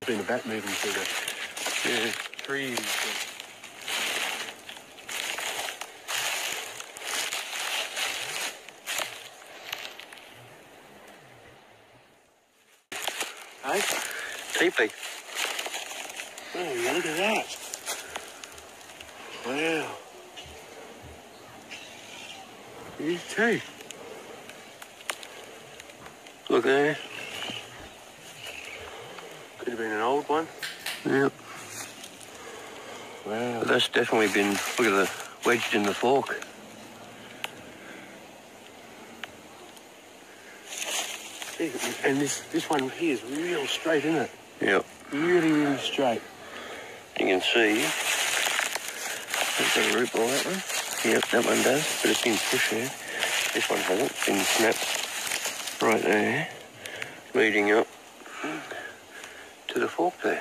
Been a bat moving through the trees. Hey? Teepee. Oh, yeah, look at that. Wow. You too. Look there. Could have been an old one. Yep. Wow. But that's definitely been, look at the wedged in the fork. And this one here is real straight, isn't it? Yep. Really, really straight. You can see, there's got a root ball, that one. Yep, that one does, but it's been pushed there. This one hasn't, it's been snapped right there, leading up to the fork there.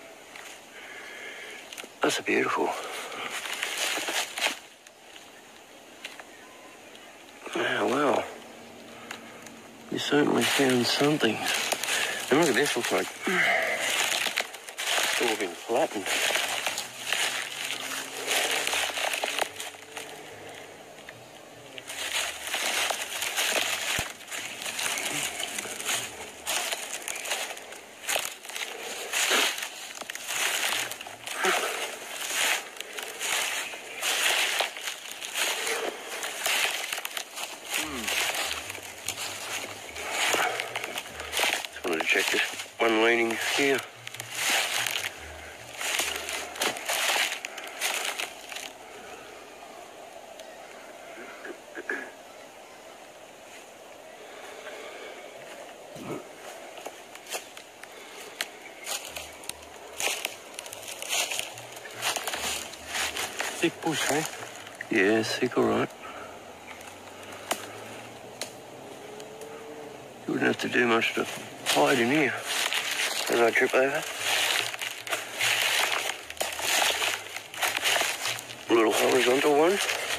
That's beautiful. Oh, wow. You certainly found something. And look at this, looks like it's all been flattened. Just wanted to check this one leaning here. Thick bush, eh? Yeah, thick, all right. You wouldn't have to do much to hide in here as I trip over. A little horizontal one.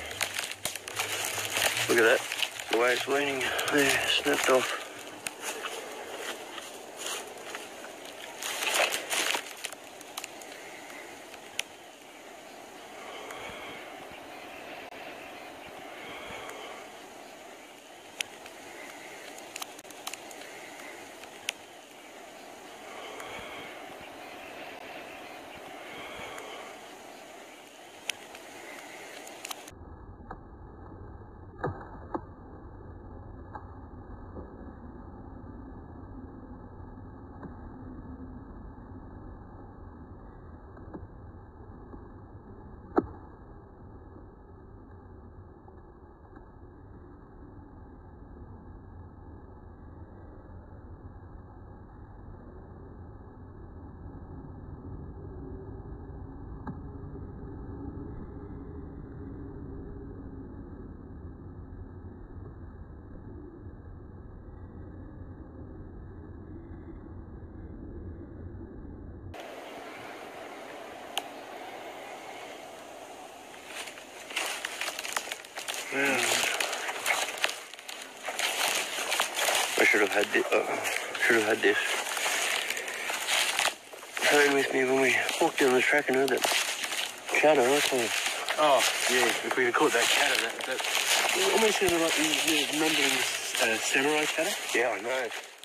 Look at that, the way it's leaning there, snapped off. Yeah. I should have had this phone with me when we walked down the track and heard that chatter. I thought. Oh, yeah, if we had caught that chatter, that almost sounded like you remember samurai chatter? Yeah, I know.